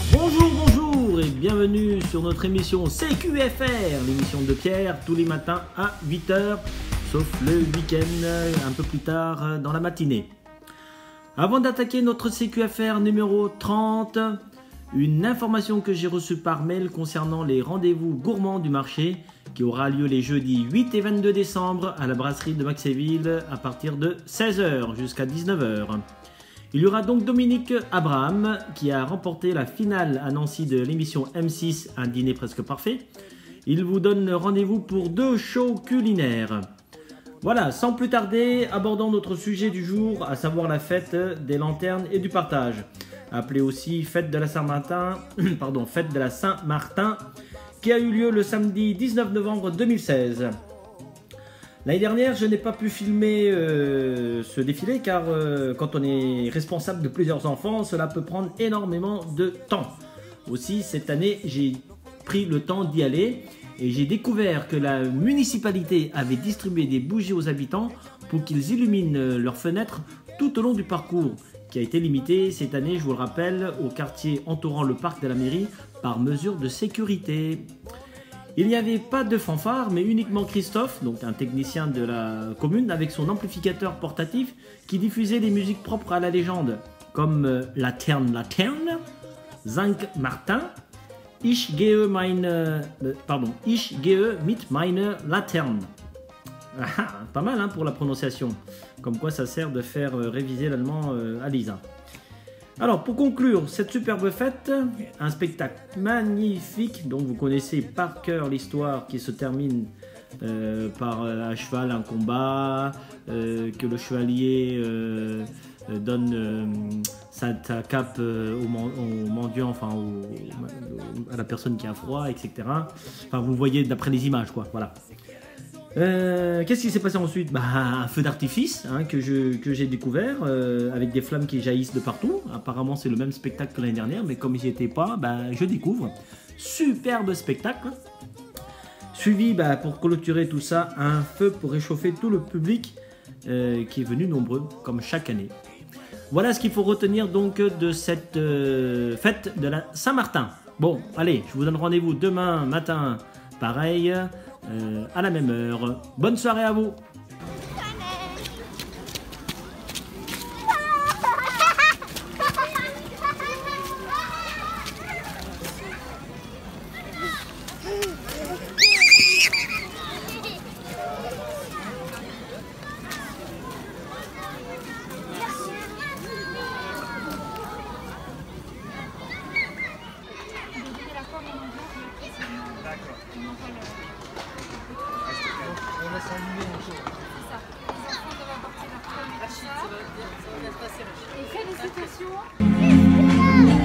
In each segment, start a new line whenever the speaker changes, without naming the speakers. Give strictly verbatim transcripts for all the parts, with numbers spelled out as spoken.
Bonjour, bonjour et bienvenue sur notre émission C Q F R, l'émission de Pierre, tous les matins à huit heures, sauf le week-end, un peu plus tard dans la matinée. Avant d'attaquer notre C Q F R numéro trente, une information que j'ai reçue par mail concernant les rendez-vous gourmands du marché qui aura lieu les jeudis huit et vingt-deux décembre à la brasserie de Maxéville à partir de seize heures jusqu'à dix-neuf heures. Il y aura donc Dominique Abraham qui a remporté la finale à Nancy de l'émission M six, un dîner presque parfait. Il vous donne rendez-vous pour deux shows culinaires. Voilà, sans plus tarder, abordons notre sujet du jour, à savoir la fête des lanternes et du partage, appelée aussi fête de la Saint-Martin, pardon, fête de la Saint-Martin, qui a eu lieu le samedi dix-neuf novembre deux mille seize. L'année dernière, je n'ai pas pu filmer euh, ce défilé car euh, quand on est responsable de plusieurs enfants, cela peut prendre énormément de temps. Aussi, cette année, j'ai pris le temps d'y aller et j'ai découvert que la municipalité avait distribué des bougies aux habitants pour qu'ils illuminent leurs fenêtres tout au long du parcours, qui a été limité cette année, je vous le rappelle, au quartier entourant le parc de la mairie par mesure de sécurité. Il n'y avait pas de fanfare, mais uniquement Christophe, donc un technicien de la commune, avec son amplificateur portatif qui diffusait des musiques propres à la légende, comme euh, Laterne Laterne, Sankt Martin, Ich gehe meine, euh, pardon, Ich gehe mit meine Laterne. Ah, pas mal hein, pour la prononciation, comme quoi ça sert de faire euh, réviser l'allemand euh, à Lisa. Alors, pour conclure cette superbe fête, un spectacle magnifique dont vous connaissez par cœur l'histoire qui se termine euh, par euh, à cheval un combat, euh, que le chevalier euh, donne euh, sa, sa cape euh, au, au mendiant, enfin au, au, à la personne qui a froid, et cetera. Enfin, vous voyez d'après les images, quoi. Voilà. Euh, Qu'est-ce qui s'est passé ensuite? Bah, un feu d'artifice hein, que je que j'ai découvert euh, avec des flammes qui jaillissent de partout. Apparemment c'est le même spectacle que l'année dernière, mais comme j'y étais pas, bah, je découvre. Superbe spectacle. Suivi bah, pour clôturer tout ça, un feu pour réchauffer tout le public euh, qui est venu nombreux comme chaque année. Voilà ce qu'il faut retenir donc de cette euh, fête de la Saint-Martin. Bon, allez, je vous donne rendez-vous demain matin, pareil. Euh, à la même heure. Bonne soirée à vous.
On va s'allumer un jour. C'est ça. Les enfants doivent apporter leur première achat. Ça va bien, ça va bien se passer. Et félicitations.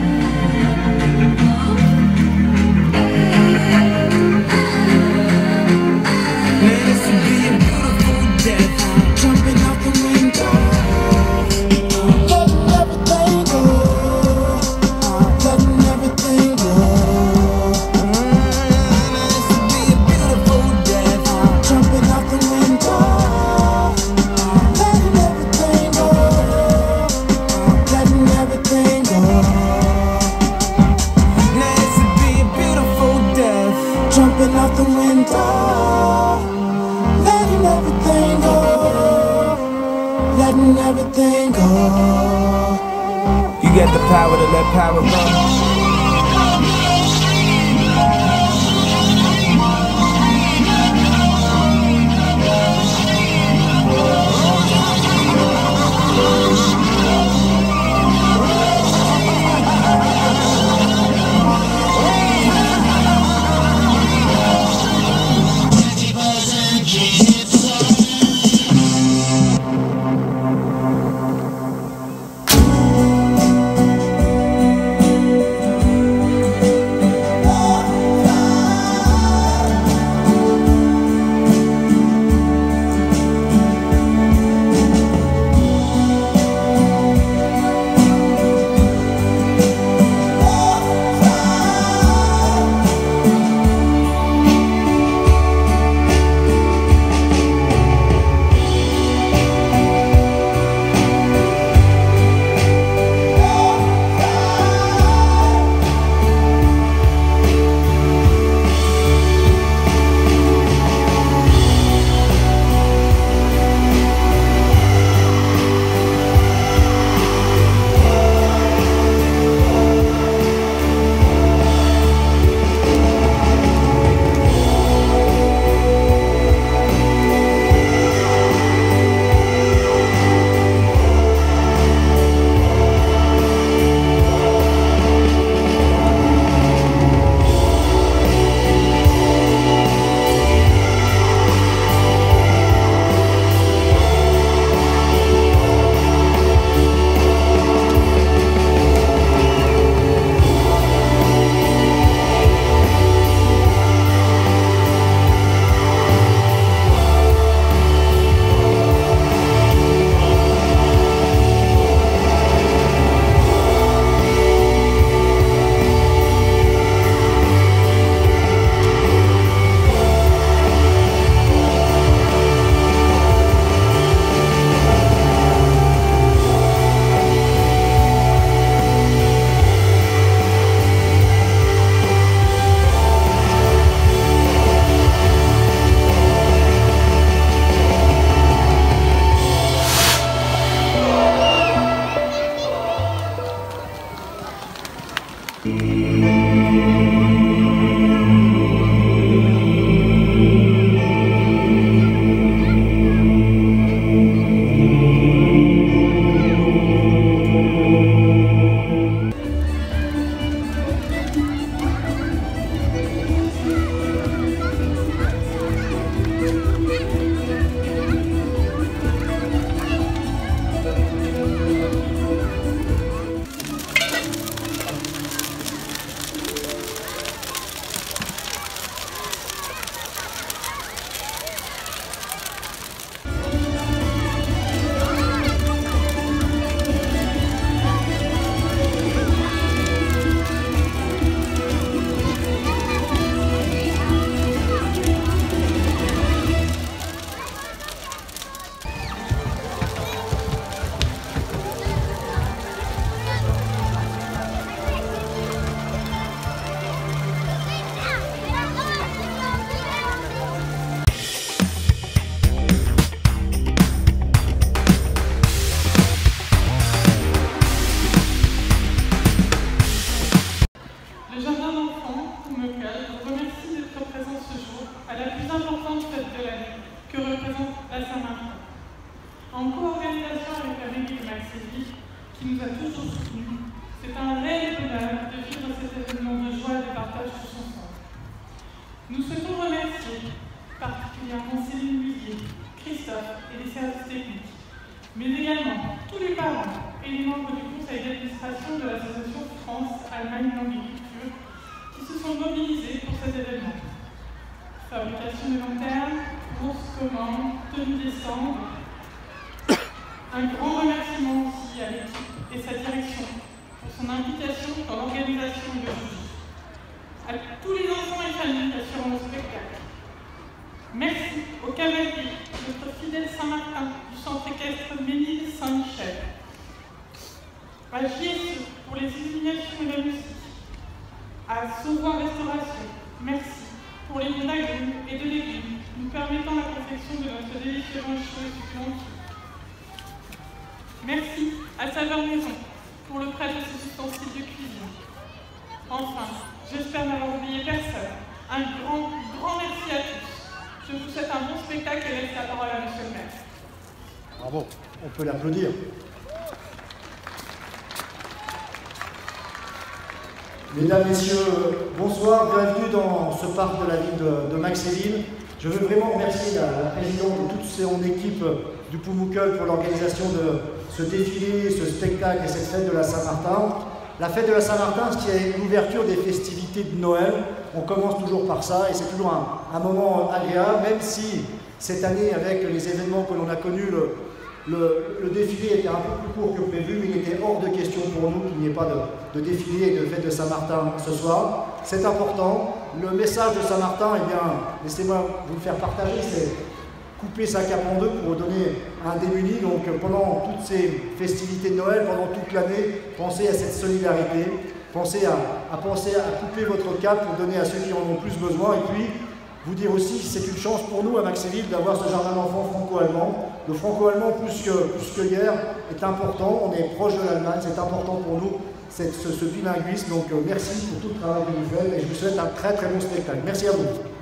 Jumping out the window, letting everything go, letting everything go. You got the power to let power go.
En co-organisation avec la mairie de Maxéville, qui nous a toujours soutenus, c'est un réel bonheur de vivre cet événement de joie et de partage tous ensemble. Nous souhaitons remercier particulièrement Céline Musier, Christophe et les services techniques, mais également tous les parents et les membres du conseil d'administration de l'association France-Allemagne Langue et Culture qui se sont mobilisés pour cet événement. Fabrication de lanternes, courses, commandes, tenue des stands. Un grand remerciement aussi à l'équipe et sa direction pour son implication dans l'organisation de l'aujourd'hui. À tous les enfants et familles assurant le spectacle. Merci au cavalier, notre fidèle Saint-Martin du centre équestre Ménil-Saint-Michel. À J S E pour les illuminations et la musique. À Sauvois Restauration, merci pour les dons d'agrumes et de légumes nous permettant la confection de notre délicieux chaud et succulent. Merci à Saveur Maison pour le prêt de ces ustensiles de cuisine. Enfin, j'espère n'avoir oublié personne. Un grand, grand merci à tous. Je vous souhaite un bon spectacle et laisse la parole à monsieur le maire.
Bravo, on peut l'applaudir. Mesdames, Messieurs, bonsoir, bienvenue dans ce parc de la ville de, de Maxéville. Je veux vraiment remercier la, la présidente et toute son équipe du Pumuckl pour l'organisation de ce défilé, ce spectacle et cette fête de la Saint-Martin. La fête de la Saint-Martin, ce qui est l'ouverture des festivités de Noël. On commence toujours par ça et c'est toujours un, un moment agréable, même si cette année, avec les événements que l'on a connus, le, le, le défilé était un peu plus court que prévu, mais il était hors de question pour nous qu'il n'y ait pas de, de défilé et de fête de Saint-Martin ce soir. C'est important. Le message de Saint-Martin, eh bien, laissez-moi vous le faire partager, c'est couper sa cape en deux pour donner un démuni. Donc pendant toutes ces festivités de Noël, pendant toute l'année, pensez à cette solidarité, pensez à, à penser à couper votre cape pour donner à ceux qui en ont plus besoin. Et puis, vous dire aussi que c'est une chance pour nous à Maxéville d'avoir ce jardin d'enfants franco-allemand. Le franco-allemand, plus que, plus que hier, est important. On est proche de l'Allemagne, c'est important pour nous, ce, ce bilinguisme. Donc euh, merci pour tout le travail que vous faites et je vous souhaite un très très bon spectacle. Merci à vous.